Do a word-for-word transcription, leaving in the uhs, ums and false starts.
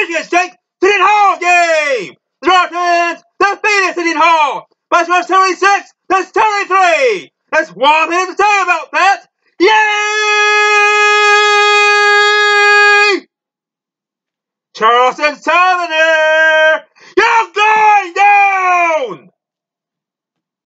championship Seaton Hall game! The Spartans defeated Seaton Hall by scores seventy-six to seventy-three! That's one thing to say about that! Yay! Charleston Southerners!